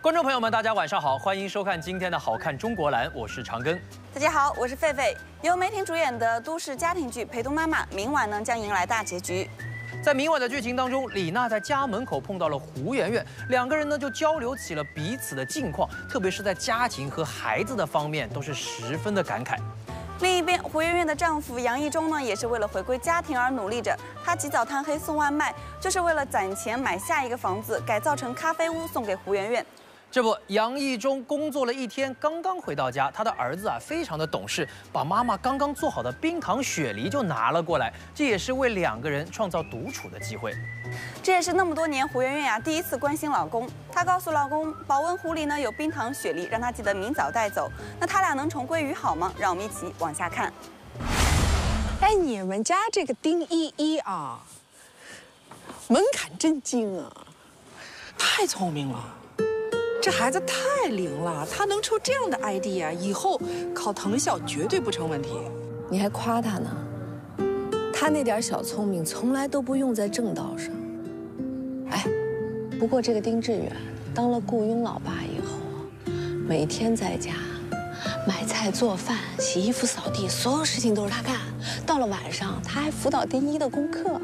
观众朋友们，大家晚上好，欢迎收看今天的《好看中国蓝》，我是长庚。 大家好，我是狒狒。由梅婷主演的都市家庭剧《陪读妈妈》，明晚呢将迎来大结局。 在明晚的剧情当中，李娜在家门口碰到了胡媛媛，两个人呢就交流起了彼此的近况，特别是在家庭和孩子的方面，都是十分的感慨。 另一边，胡媛媛的丈夫杨一中呢，也是为了回归家庭而努力着。他起早贪黑送外卖，就是为了攒钱买下一个房子，改造成咖啡屋送给胡媛媛。 这不，杨一中工作了一天，刚刚回到家，他的儿子非常的懂事，把妈妈刚刚做好的冰糖雪梨就拿了过来，这也是为两个人创造独处的机会。 这也是那么多年胡媛媛第一次关心老公。她告诉老公，保温壶里呢有冰糖雪梨，让他记得明早带走。那他俩能重归于好吗？让我们一起往下看。 哎，你们家这个丁依依啊，门槛真精啊，太聪明了。这孩子太灵了，他能出这样的 idea， 以后考藤校绝对不成问题。 你还夸他呢？ 他那点小聪明从来都不用在正道上。哎，不过这个丁志远当了雇佣老爸以后，每天在家买菜做饭、洗衣服、扫地，所有事情都是他干。到了晚上，他还辅导丁一的功课。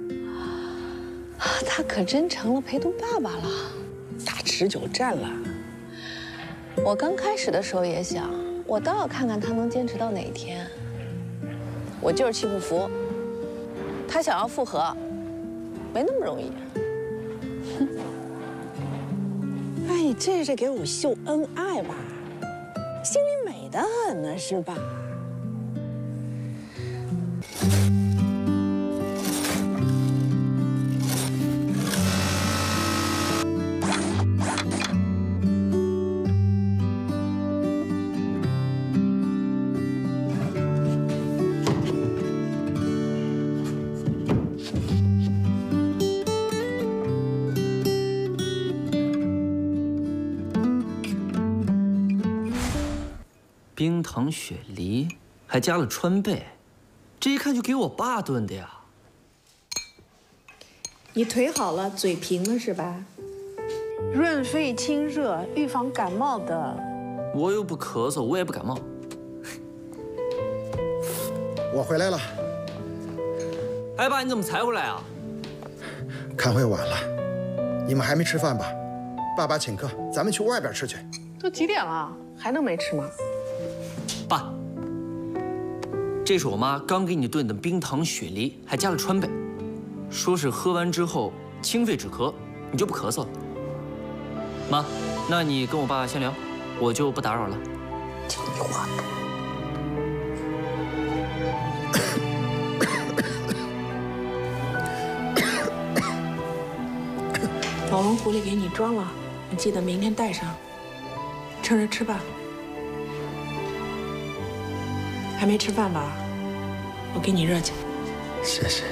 他可真成了陪读爸爸了， 打持久战了。 我刚开始的时候也想，我倒要看看他能坚持到哪天。我就是气不服。 他想要复合，没那么容易。 哼！哎，这是给我秀恩爱吧？心里美得很呢，是吧？ 冰糖雪梨，还加了川贝，这一看就给我爸炖的呀。 你腿好了，嘴平了是吧？润肺清热，预防感冒的。 我又不咳嗽，我也不感冒。 我回来了。 哎，爸，你怎么才回来啊？ 开会晚了，你们还没吃饭吧？爸爸请客，咱们去外边吃去。 都几点了，还能没吃吗？ 爸，这是我妈刚给你炖的冰糖雪梨，还加了川贝，说是喝完之后清肺止咳，你就不咳嗽了。妈，那你跟我爸先聊，我就不打扰了。 听你话。保温壶里给你装了，你记得明天带上。趁热吃吧。 还没吃饭吧？我给你热去。 谢谢。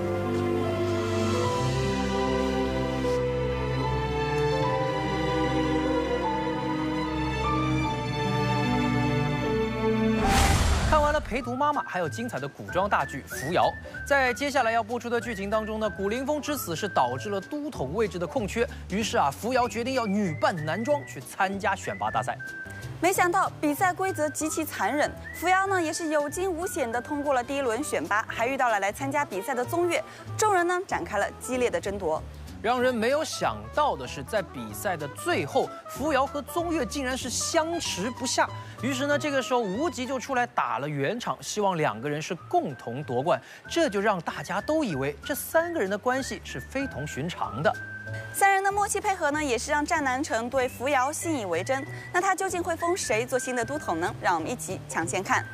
看完了陪读妈妈，还有精彩的古装大剧《扶摇》。在接下来要播出的剧情当中呢，古凌风之死是导致了都统位置的空缺，于是扶摇决定要女扮男装去参加选拔大赛。 没想到比赛规则极其残忍，扶摇呢也是有惊无险地通过了第一轮选拔，还遇到了来参加比赛的宗岳，众人呢展开了激烈的争夺。 让人没有想到的是，在比赛的最后，扶摇和宗岳竟然是相持不下。于是呢，这个时候无极就出来打了圆场，希望两个人是共同夺冠。这就让大家都以为这三个人的关系是非同寻常的。 三人的默契配合呢，也是让战南城对扶摇信以为真。那他究竟会封谁做新的都统呢？让我们一起抢先看。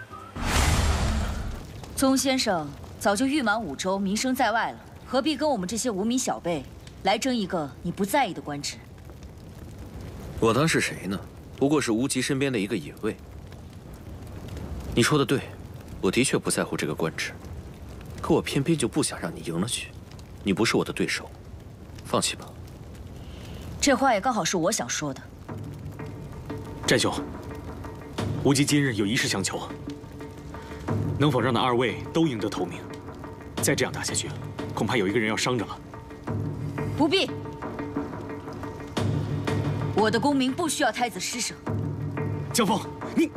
宗先生早就誉满5州，名声在外了，何必跟我们这些无名小辈来争一个你不在意的官职？ 我当是谁呢？不过是无极身边的一个野味。你说的对，我的确不在乎这个官职，可我偏偏就不想让你赢了去。你不是我的对手。 放弃吧， 这话也刚好是我想说的。 战兄，无极今日有一事相求，能否让那2位都赢得头名？再这样打下去，恐怕有一个人要伤着了。 不必， 我的功名不需要太子施舍。 江枫，你。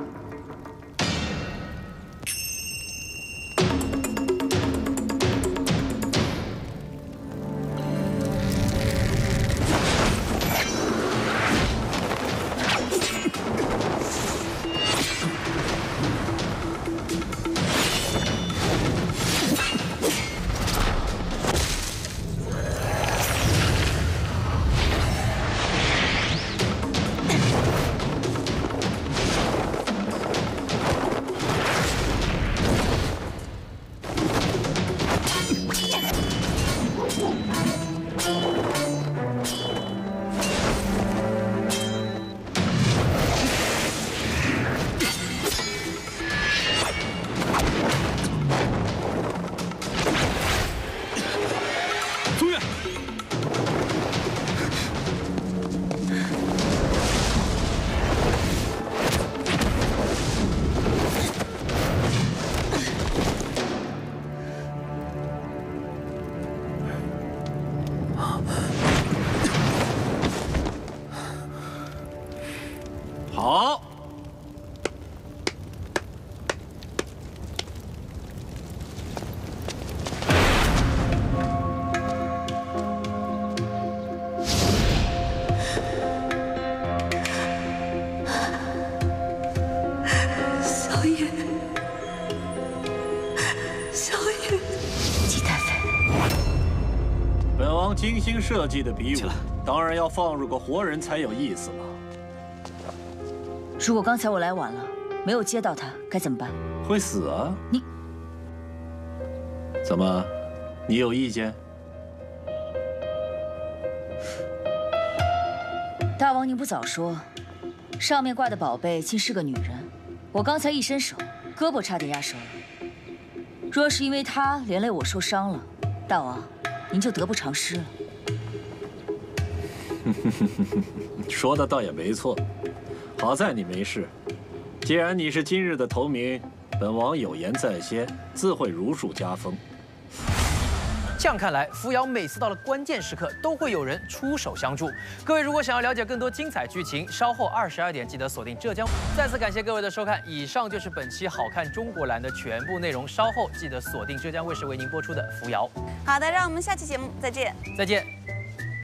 好， 小野，小野， 姬太妃， 本王精心设计的比武，当然要放入个活人才有意思了。 如果刚才我来晚了，没有接到他，该怎么办？ 会死啊！ 你怎么？你有意见？ 大王，您不早说，上面挂的宝贝竟是个女人。我刚才一伸手，胳膊差点压折了。若是因为她连累我受伤了，大王，您就得不偿失了。 说的倒也没错。 好在你没事，既然你是今日的头名，本王有言在先，自会如数加封。 这样看来，扶摇每次到了关键时刻，都会有人出手相助。各位如果想要了解更多精彩剧情，稍后22点记得锁定浙江。再次感谢各位的收看，以上就是本期《好看中国蓝》的全部内容。稍后记得锁定浙江卫视为您播出的《扶摇》。 好的，让我们下期节目再见。 再见。